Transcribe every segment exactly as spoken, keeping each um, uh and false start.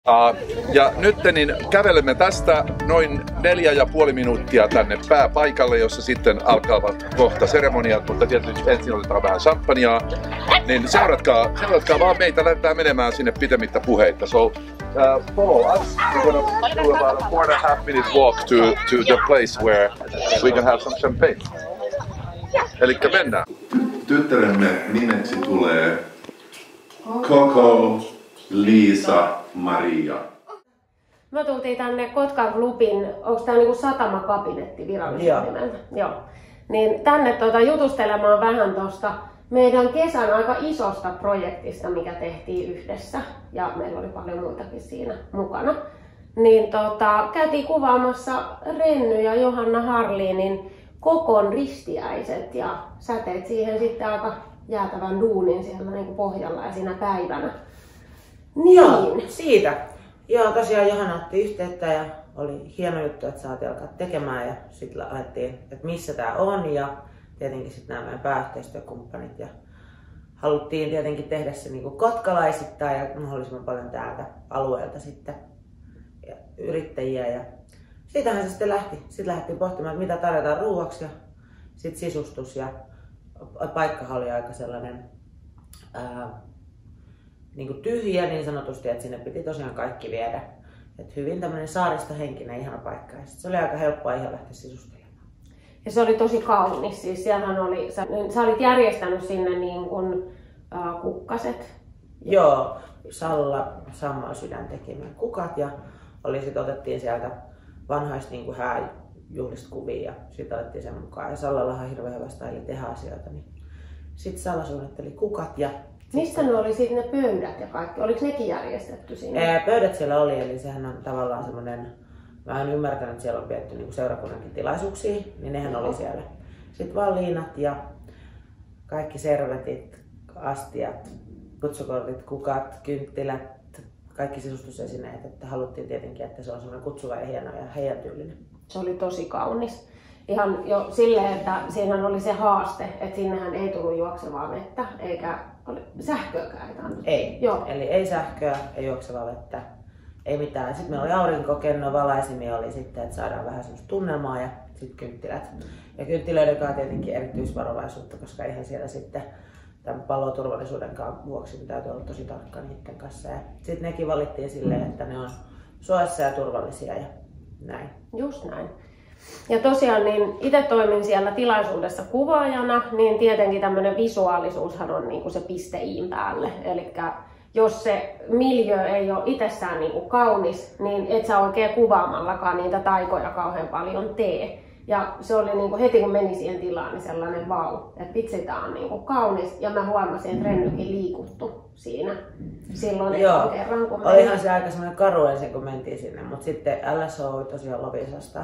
Uh, ja nyt niin kävelemme tästä noin neljä ja puoli minuuttia tänne pääpaikalle, jossa sitten alkavat kohta seremoniat, mutta tietysti ensin otetaan vähän champagnea. Niin seuratkaa, seuratkaa vaan meitä, lähdetään menemään sinne pitemmittä puheita. So, uh, follow us. We're gonna do about a four and a half minute walk to, to the place where we can have some champagne. Elikkä mennään. Tyttäremme nimeksi tulee Coco Liisa Maria. Me tultiin tänne Kotkan klubin, onko tää niinku satamakabinetti virallisesti nimeltä? Joo. Niin tänne tuota jutustelemaan vähän tosta meidän kesän aika isosta projektista, mikä tehtiin yhdessä. Ja meillä oli paljon muitakin siinä mukana. Niin tota, käytiin kuvaamassa Renny ja Johanna Harlinin Kokon ristiäiset ja sä teet siihen sitten aika jäätävän duunin siellä niinku pohjalla ja siinä päivänä. Niin. Joo, siitä. Joo, tosiaan Johanna otti yhteyttä ja oli hieno juttu, että saatiin alkaa tekemään ja sitten alettiin, että missä tää on ja tietenkin sitten nämä meidän pääyhteistyökumppanit ja haluttiin tietenkin tehdä se niinku kotkalaisittain ja mahdollisimman paljon täältä alueelta sitten ja yrittäjiä ja siitähän se sitten lähti. Sitten lähdettiin pohtimaan, että mitä tarjotaan ruuaksi ja sitten sisustus ja paikkahan oli aika sellainen ää, niin kuin tyhjä niin sanotusti, että sinne piti tosiaan kaikki viedä. Et hyvin tämmöinen saaristohenkinen ihana paikka ja se oli aika helppoa ihan lähteä sisustelemaan. Ja se oli tosi kaunis, siis siellähän oli, sä, sä olit järjestänyt sinne niin kuin, äh, kukkaset. Joo, Salla Sammal Sydän teki meidän kukat ja oli sit otettiin sieltä vanhoista niin kuin hääjuhlista kuvia ja sitten otettiin sen mukaan. Ja Sallallahan hirveän hyvä staili tehdä asioita, niin sitten Salla suunnitteli kukat ja missä ne oli sitten ne pöydät ja kaikki? Oliko nekin järjestetty sinne? Ää, pöydät siellä oli, eli sehän on tavallaan semmoinen, mä oon ymmärtänyt, että siellä on pidetty niinku seurakunnankin tilaisuuksia, niin nehän oli siellä. Sitten vaan liinat ja kaikki servetit, astiat, kutsukortit, kukat, kynttilät, kaikki sisustusesineet, että haluttiin tietenkin, että se on semmoinen kutsuva ja hieno ja heidän tyylinen. Se oli tosi kaunis. Ihan jo silleen, että siinä oli se haaste, että sinnehän ei tullut juoksevaa vettä, eikä oli sähköäkään ei tainnut. Ei, Joo. Eli ei sähköä, ei juoksevaa vettä, ei mitään. Sitten meillä oli aurinkokenno, valaisimia oli sitten, että saadaan vähän semmoista tunnelmaa ja sitten kynttilät. Ja kynttilöiden kanssa tietenkin erityisvarovaisuutta, koska eihän siellä sitten tämän paloturvallisuuden vuoksi niin täytyy olla tosi tarkka niiden kanssa. Ja sitten nekin valittiin silleen, että ne on suojassa ja turvallisia ja näin. Just näin. Ja tosiaan niin itse toimin siellä tilaisuudessa kuvaajana, niin tietenkin tämmöinen visuaalisuushan on niinku se piste iin päälle. Eli jos se miljö ei ole itsessään niinku kaunis, niin et sä oikein kuvaamallakaan niitä taikoja kauhean paljon tee. Ja se oli niinku heti kun meni siihen tilaan, niin sellainen vau, että vitsi tää on niinku kaunis. Ja mä huomasin, että Rennykin liikuttu siinä silloin Joo. kerran. Kun olihan se aika semmoinen karu ensin kun mentiin sinne, mutta sitten L S O tosiaan Lovisasta.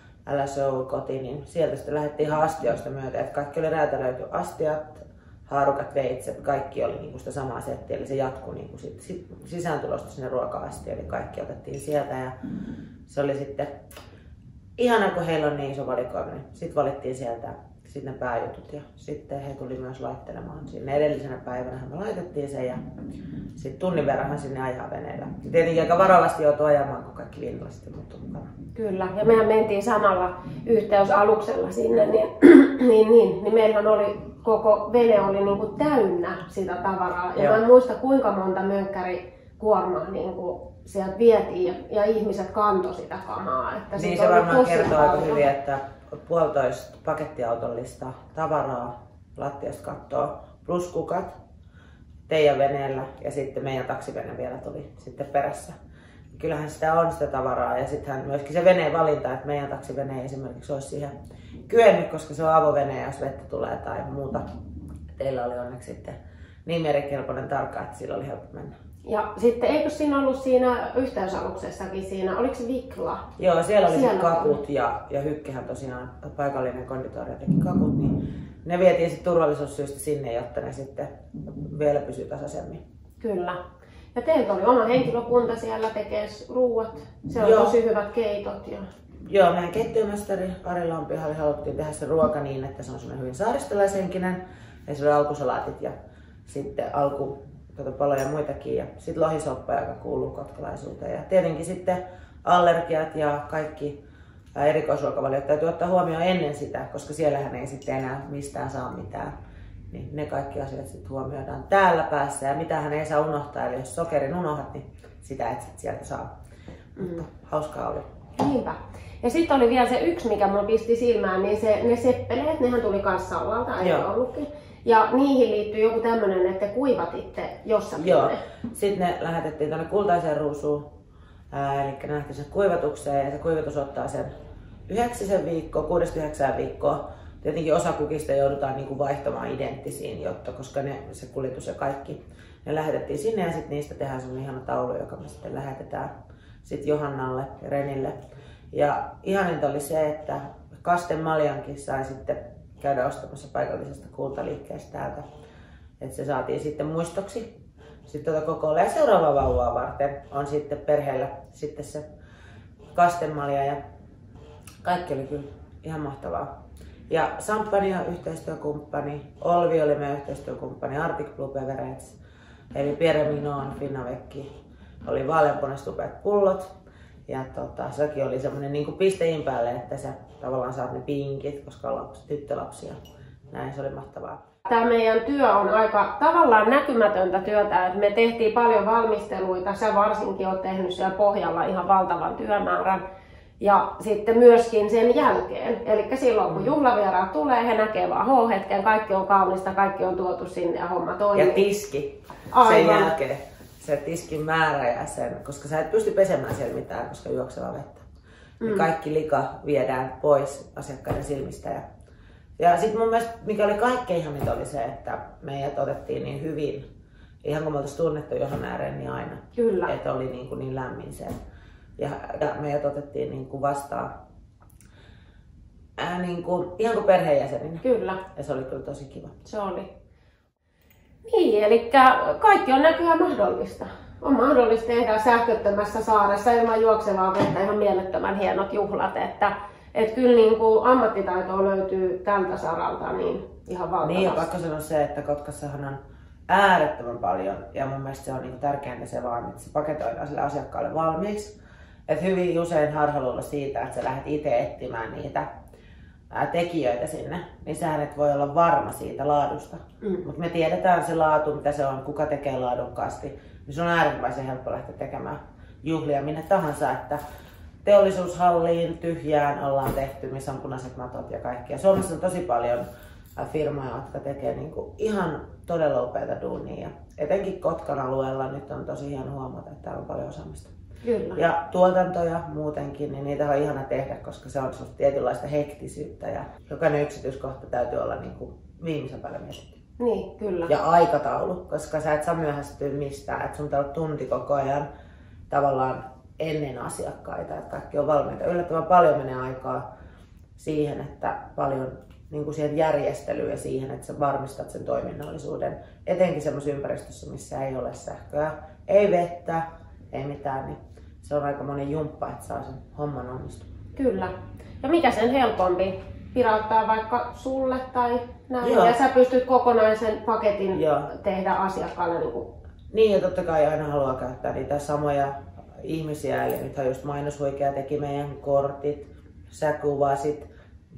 L S O-koti, niin sieltä sitten lähdettiin ihan astioista myöten, että kaikki oli räätälöity astiat, haarukat, veitset, kaikki oli niinku sitä samaa settiä, eli se jatkui niinku sit, sit sisääntulosta sinne ruoka-astiin, eli kaikki otettiin sieltä ja se oli sitten ihana, kun heillä on niin iso valikoima, niin sitten valittiin sieltä sitten ne pääjutut ja sitten he tuli myös laittelemaan sinne edellisenä päivänä me laitettiin sen ja sitten tunnin verran sinne ajaa veneellä. Tietenkin aika varovasti joutui ajamaan, kun kaikki viinalla sitten muuttui mukana. Kyllä, ja mehän mentiin samalla yhteysaluksella sinne, niin, niin, niin, niin meillähän oli koko vene oli niinku täynnä sitä tavaraa. Ja Joo. mä en muista kuinka monta mönkkärikuormaa niinku sieltä vietiin ja, ja ihmiset kantoi sitä kamaa. Että niin se varmaan kertoo aika hyvin, että puolitoista pakettiautollista tavaraa lattiasta kattoa plus kukat teidän veneellä ja sitten meidän taksivene vielä tuli sitten perässä. Kyllähän sitä on sitä tavaraa ja sittenhän myöskin se veneen valinta, että meidän taksivene ei esimerkiksi olisi siihen kyennyt, koska se on avovene ja jos vettä tulee tai muuta. Teillä oli onneksi sitten niin merikelpoinen tarkka, että sillä oli helppo mennä. Ja sitten eikö siinä ollut siinä yhteysaluksessakin siinä, oliko se Vikla? Joo, siellä oli siellä kakut ja, ja Hykkehän tosiaan paikallinen konditoria teki kakut, niin ne vietiin sitten turvallisuussyistä sinne, jotta ne sitten vielä pysyy tasaisemmin. Kyllä. Ja teiltä oli oma henkilökunta siellä tekee ruuat, se on Joo. tosi hyvät keitot. Ja... Joo, meidän keittiömestari Ari Lampihan haluttiin tehdä se ruoka niin, että se on semmoinen hyvin saaristolaishenkinen. Ja se oli alkusalaatit ja sitten alku tota paljon muitakin. Ja sitten lohisoppa, joka kuuluu kotkalaisuuteen. Ja tietenkin sitten allergiat ja kaikki erikoisruokavaliot täytyy ottaa huomioon ennen sitä, koska siellähän ei sitten enää mistään saa mitään. Niin ne kaikki asiat sitten huomioidaan täällä päässä ja mitähän ei saa unohtaa. Eli jos sokerin unohdat, niin sitä et sit sieltä saa. Mm. Mutta hauskaa oli. Niinpä. Ja sitten oli vielä se yksi, mikä mulla pisti silmään, niin se, ne seppeleet, nehän tuli kans Sallalta, ei ollutkin. Ja niihin liittyy joku tämmönen, että te kuivatitte jossakin. Joo. Sitten ne lähetettiin tuonne Kultaiseen Ruusuun. Ää, eli ne lähti sen kuivatukseen ja se kuivatus ottaa sen yhdeksisen viikkoa, kuudesta yhdeksään viikkoa. Tietenkin osa kukista joudutaan niinku vaihtamaan identtisiin, jotta, koska ne, se kuljetus ja kaikki, ne lähetettiin sinne ja sitten niistä tehdään semmoinen ihana taulu, joka me sitten lähetetään sitten Johannalle ja Renille. Ja ihaninta oli se, että Kasten Maljankin sai sitten käydä ostamassa paikallisesta kultaliikkeestä täältä. Että se saatiin sitten muistoksi sitten tuota kokoilla. Ja seuraavaa vauvaa varten on sitten perheellä sitten se kastenmalja ja kaikki oli kyllä ihan mahtavaa. Ja Sampania yhteistyökumppani, Olvi oli meidän yhteistyökumppani, Arctic Blue Beverage, eli Pierre Minon, Finnavecki, oli vaaleanpunaiset upeat pullot. Ja tota, sekin oli semmoinen niin kuin pistein päälle, että sä tavallaan saat ne pinkit, koska on lapsi, tyttölapsia. Näin se oli mahtavaa. Tämä meidän työ on aika tavallaan näkymätöntä työtä, että me tehtiin paljon valmisteluita, sä varsinkin oot tehnyt siellä pohjalla ihan valtavan työmäärän. Ja sitten myöskin sen jälkeen, eli silloin kun juhlavieraat tulee, he näkee vaan H-hetken, kaikki on kaunista, kaikki on tuotu sinne ja homma toimii. Ja tiski sen jälkeen, se tiskin määrä ja sen, koska sä et pysty pesemään siellä mitään, koska juoksevaa vettä. Mm. Niin kaikki lika viedään pois asiakkaiden silmistä. Ja, ja sitten mun mielestä, mikä oli kaikkein ihaninta, oli se, että meidät otettiin niin hyvin, ihan kun me oltaisiin tunnettu Johanna ja Renni aina. Kyllä. Että oli niin, kuin niin lämmin se. Ja, ja meidät otettiin niin kuin vastaan ää, niin kuin, ihan kuin perheenjäseninä. Kyllä. Ja se oli kyllä tosi kiva. Se oli. Niin, eli kaikki on näköjään mahdollista. On mahdollista tehdä sähköttömässä saaressa ilman juoksevaa vettä ihan mielettömän hienot juhlat. Että et kyllä niin kuin ammattitaitoa löytyy tältä saralta niin ihan valtavasti. Niin, ja pakko sanoa se, että Kotkassahan on äärettömän paljon. Ja mun mielestä se on niin tärkeintä se vaan, että se paketoidaan sille asiakkaalle valmiiksi. Et hyvin usein harhaluulla siitä, että sä lähdet itse etsimään niitä ää, tekijöitä sinne, niin sähän et voi olla varma siitä laadusta. Mm. Mutta me tiedetään se laatu, mitä se on, kuka tekee laadukkaasti. Niin se on äärimmäisen helppo lähteä tekemään juhlia minne tahansa. Että teollisuushalliin tyhjään ollaan tehty, missä on punaiset matot ja kaikki. Ja Suomessa on tosi paljon ää, firmoja, jotka tekee niinku ihan todella upeita duunia. Ja etenkin Kotkan alueella nyt on tosi hieno huomata, että täällä on paljon osaamista. Kyllä. Ja tuotantoja muutenkin, niin niitä on ihana tehdä, koska se on tietynlaista hektisyyttä ja jokainen yksityiskohta täytyy olla niin kuin viimeisen päälle mietitty. Niin, kyllä. Ja aikataulu, koska sä et saa myöhästyä mistään, että sun on tunti koko ajan tavallaan ennen asiakkaita, että kaikki on valmiita. Yllättävän paljon menee aikaa siihen, että paljon niin kuin siihen järjestelyyn ja siihen, että sä varmistat sen toiminnallisuuden, etenkin semmoisessa ympäristössä, missä ei ole sähköä, ei vettä, ei mitään, niin se on aika monen jumppa, että saa sen homman onnistumaan. Kyllä. Ja mikä sen helpompi? Pirauttaa vaikka sulle tai näin. Joo. Ja sä pystyt kokonaisen paketin Joo. tehdä asiakkaalle. Niin, kuin... niin ja totta kai aina haluaa käyttää niitä samoja ihmisiä. Eli nythän just Mainoshuikea teki meidän kortit. Sä kuvasit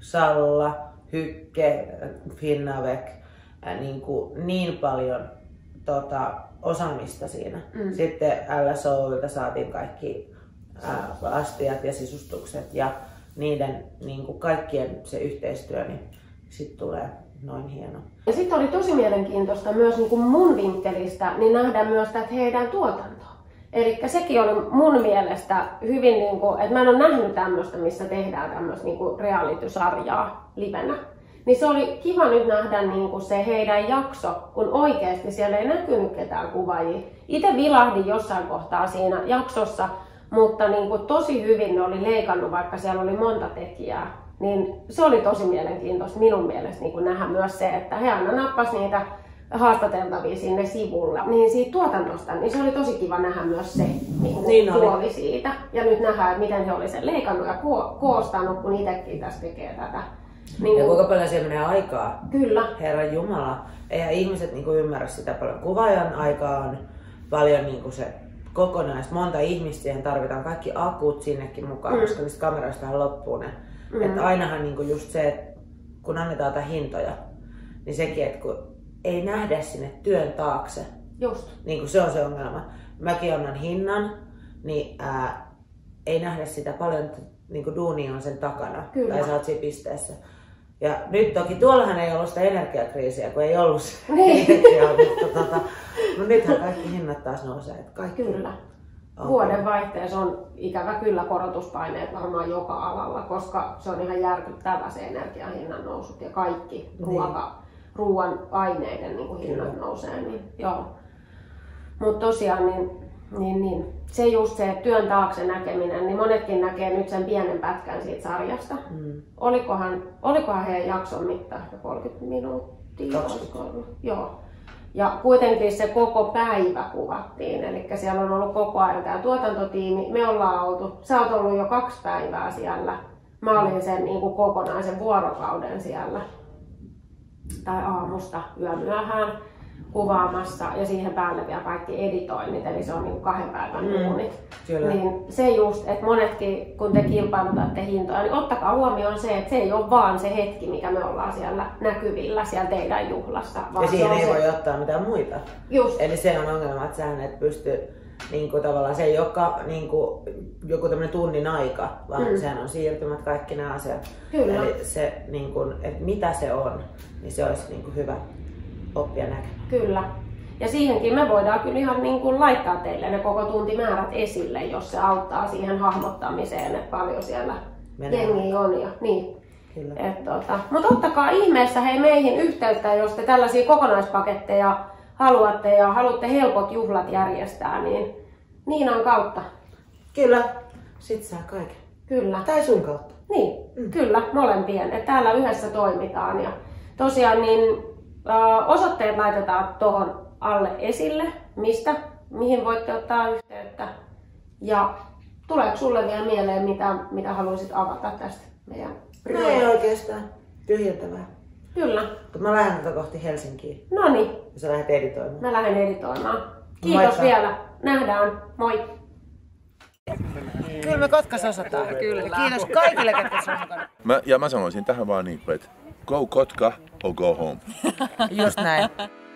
Salla, Hykke, Finnavec. Niin, kuin niin paljon tota, osaamista siinä. Mm. Sitten L S O:lta saatiin kaikki ää, astiat ja sisustukset ja niiden niin kuin kaikkien se yhteistyö, niin sitten tulee noin hieno. Ja sitten oli tosi mielenkiintoista myös niin kuin mun vinkkelistä niin nähdä myös tätä heidän tuotantoa. Eli sekin oli mun mielestä hyvin, niin kuin, että mä en ole nähnyt tämmöistä, missä tehdään tämmöistä niin kuin reality-sarjaa livenä. Niin se oli kiva nyt nähdä niin kuin se heidän jakso, kun oikeasti siellä ei näkynyt ketään kuvaajia. Itse vilahdin jossain kohtaa siinä jaksossa, mutta niin kuin tosi hyvin ne oli leikannut, vaikka siellä oli monta tekijää. Niin se oli tosi mielenkiintoista minun mielestä niin kuin nähdä myös se, että he aina nappasivat niitä haastateltavia sinne sivulla. Niin siitä tuotannosta, niin se oli tosi kiva nähdä myös se niin niin puoli siitä. Ja nyt nähdään, että miten he oli sen leikannut ja ko- koostanut, kun itsekin tässä tekee tätä. Niin ja kuinka paljon siellä menee aikaa. Kyllä. Herran Jumala. Eihän ihmiset niinku ymmärrä sitä paljon. Kuvaajan aikaa on paljon niinku se kokonais. Monta ihmistä siihen tarvitaan. Kaikki akut sinnekin mukaan, mm. koska niistä kameroistahan loppuu ne. Mm. Että ainahan niinku just se, että kun annetaan tätä hintoja, niin sekin, että kun ei nähdä sinne työn taakse. Just. Niin kuin se on se ongelma. Mäkin annan hinnan, niin ää, ei nähdä sitä paljon, että niin kuin duuni on sen takana. Kyllä. Tai sä oot siinä pisteessä. Ja nyt toki tuollahan ei ollut sitä energiakriisiä, kun ei ollut sitä niin. energiaa, mutta tota, no nythän kaikki hinnat taas nousee. Että kaikki kyllä. Vuoden vaihteessa on ikävä kyllä korotuspaineet varmaan joka alalla, koska se on ihan järkyttävä se energian hinnan nousut ja kaikki ruoka, niin. ruoan aineiden niin kuin hinnat kyllä. nousee. Niin, joo. Mutta tosiaan niin, niin, niin, se just se työn taakse näkeminen, niin monetkin näkee nyt sen pienen pätkän siitä sarjasta. Mm. Olikohan, olikohan heidän jakson mitta ehkä kolmekymmentä minuuttia? Joo. Ja kuitenkin se koko päivä kuvattiin, eli siellä on ollut koko ajan tämä tuotantotiimi. Me ollaan oltu, sä oot ollut jo kaksi päivää siellä. Mä olin sen niin kuin kokonaisen vuorokauden siellä. Tai aamusta yömyöhään kuvaamassa ja siihen päälle vielä kaikki editoinnit, eli se on niin kuin kahden päivän duunit. Mm, niin se just, että monetkin kun te kilpailutatte hintoja, niin ottakaa huomioon se, että se ei ole vaan se hetki, mikä me ollaan siellä näkyvillä siellä teidän juhlassa. Vaan ja siihen ei se... voi ottaa mitään muita. Just. Eli se on ongelma, että sähän et pysty, niin kuin tavallaan se ei ole niin kuin joku tämmöinen tunnin aika, vaan mm. sehän on siirtymät, kaikki nämä asiat. Kyllä. Eli se, niin kuin, että mitä se on, niin se olisi niin kuin hyvä oppia näkemään. Kyllä. Ja siihenkin me voidaan kyllä ihan niin kuin laittaa teille ne koko tuntimäärät esille, jos se auttaa siihen hahmottamiseen, että paljon siellä jengiä on. Ja, niin. Et, tota, mutta ottakaa ihmeessä hei meihin yhteyttä, jos te tällaisia kokonaispaketteja haluatte ja haluatte helpot juhlat järjestää, niin Niinan kautta. Kyllä, sit saa kaiken. Kyllä. Tai sun kautta. Niin, mm. kyllä, molempien. Et täällä yhdessä toimitaan. Ja tosiaan niin osoitteet laitetaan tuohon alle esille, mistä, mihin voitte ottaa yhteyttä. Ja tuleeko sulle vielä mieleen, mitä, mitä haluaisit avata tästä meidän No ei oikeastaan. Tyhjentävää. Kyllä. Mä lähden tätä kohti Helsinkiin. Noniin. Ja sä lähdet editoimaan. Mä lähden editoimaan. Kiitos Moikka. Vielä. Nähdään. Moi. Kyllä me Kotkassa osataan. Kyllä. Ja kiitos kaikille, ketkä sun mukana. Mä, ja mä sanoisin tähän vaan niin, että go Kotka or go home. Just näin.